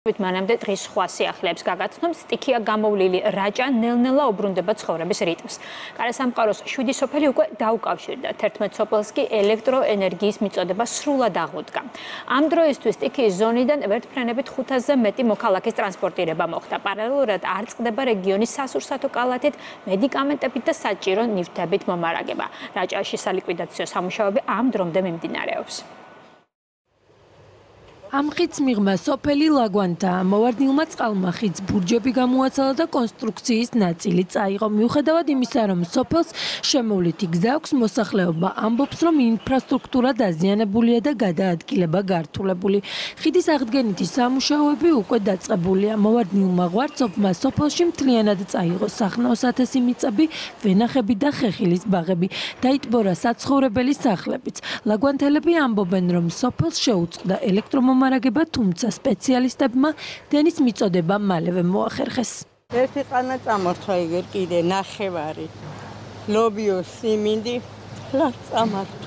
მანამდე დღის სხვა სიახლეებს გაგაცნობს, სტიქია გამოვლილი რაჭა ნელ-ნელა უბრუნდება ცხოვრების რიტმს. გარესამყაროს 7 სოფელი უკვე დაუკავშირდა, 11 სოფელს კი ელექტროენერგიის მიწოდება სრულად აღუდგა. ამ დროისთვის სტიქიის ზონიდან ვერტმფრენებით 500-ზე მეტი მოქალაქის ტრანსპორტირება მოხდა. პარალელურად არ წყდება რეგიონის სასურსათო კალათით, მედიკამენტებით და საჭირო ნივთებით მომარაგება. რაჭაში სალიკვიდაციო სამუშაოები ამ დრომდე მიმდინარეობს. Am ხიდს მიღმა სოფელი ლაგვანთა მოვარდნილმა წყალმა ხიდს ბურჯები გამოაცალა და კონსტრუქციის ნაწილი წაიღო. მიუხედავად იმისა, რომ სოფელს შემოვლითი გზა აქვს, მოსახლეობა ამბობს, რომ ინფრასტრუქტურა დაზიანებულია და გადაადგილება გართულებული. ხიდის აღდგენითი სამუშაოები უკვე დაწყებულია. მოვარდნილმა ღვარცობმა სოფელში მთლიანად წაიღო სახნაო სათესი მიწები, ვენახები და ხეხილის ბაღები. დაიტბორა საცხოვრებელი სახლებიც. ლაგვანთელები ამბობენ, რომ სოფელს შეუწყდა ელექტრომომარაგება, თუმცა სპეციალისტებმა დენის მიწოდება მალევე მოახერხეს. ერთი ყანა წამორთვა იგერ კიდე ნახევარი. ლობიო სიმინდი წამორთვა.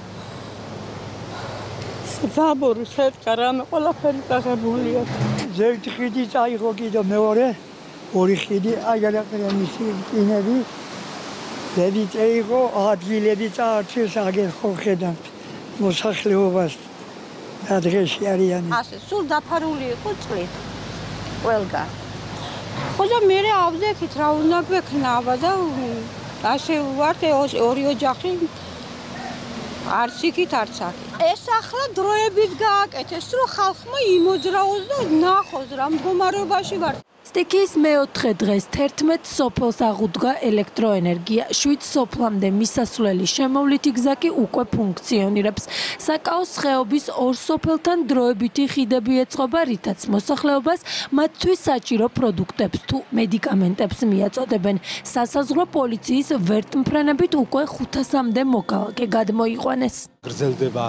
საბორი შეტყა რამე ყველაფერი წაღებულია. ზევით ხიდი წაიღო კიდე მეორე, ორი ხიდი აგერაკრა მისი კინები. ზევით წაიღო, ადგილები წაართვეს აგერ ხო ხედავთ მოსახლეობას. Adreși ariane. Așa, sub dafaruli cu țlit. Welga. Xoza mere avzekit raundak beknava da așa varte orio jaxi arsikit artsaki. ეს ახლა დროებით გააკეთეს, რომ ხალხმა იმოძრაოს და ნახოს რა მდგომარეობაში ვარ. სტიქიის მეოთხე დღეს 11 სოფელს აღუდგა ელექტროენერგია. 7 სოფლამდე მისასვლელი შემოვლითი გზა კი უკვე ფუნქციონირებს. საკაოს ხეობის ორ სოფელთან დროებითი ხიდები ეწყობა, რითაც მოსახლეობას მათთვის საჭირო პროდუქტებს თუ მედიკამენტებს მიაწოდებენ. სასაზღვრო პოლიციის ვერტმფრენებით უკვე 500-მდე მოქალაქე გადმოიყვანეს. გრძელდება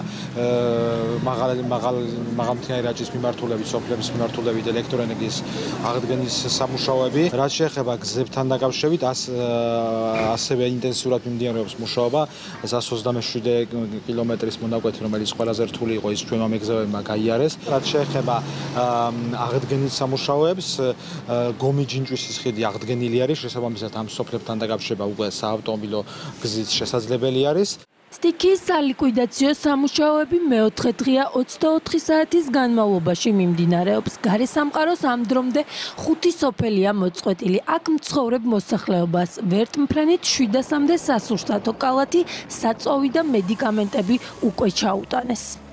მაღალმთიანი რაჭის მიმართულებით, სოფლების მიმართულებით ელექტროენერგიის აღდგენის სამუშაოები. რაც შეეხება გზებთან დაკავშირებით, ასევე ინტენსიურად მიმდინარეობს მუშაობა. 127 კილომეტრის მონაკვეთი, რომელიც ყველაზე რთული იყო, ის ჩვენმა მეგზავრებმა გაიარეს. რაც შეეხება აღდგენის სამუშაოებს, გომი-ჯინჭვისის ხიდი აღდგენილი არის, შესაბამისად ამ სოფლებთან დაკავშირება უკვე საავტომობილო გზით შესაძლებელი არის. სტიქიის სალიკვიდაციო სამუშაოები მეოთხე დღეა 24 საათის განმავლობაში მიმდინარეობს. გარესამყაროს ამ დრომდე 5 სოფელია მოწყვეტილი. აქ მცხოვრებ მოსახლეობას ვერტმფრენით 700-მდე სასურსათო კალათი, საწვავი და მედიკამენტები უკვე ჩაუტანეს.